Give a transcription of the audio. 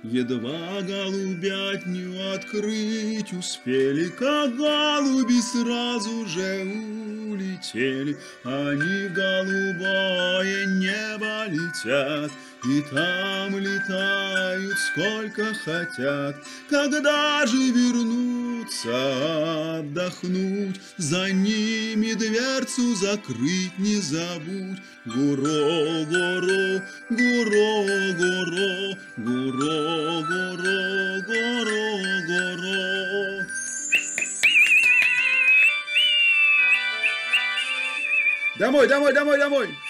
Едва голубятню открыть успели, как голуби сразу же улетели. Они в голубое небо летят, и там летают сколько хотят. Когда же вернутся отдохнуть, за ними дверцу закрыть не забудь. Гуро, гуро, гуро, гуро, гуро, гуро, гуро, гуро. Домой, домой, домой, домой!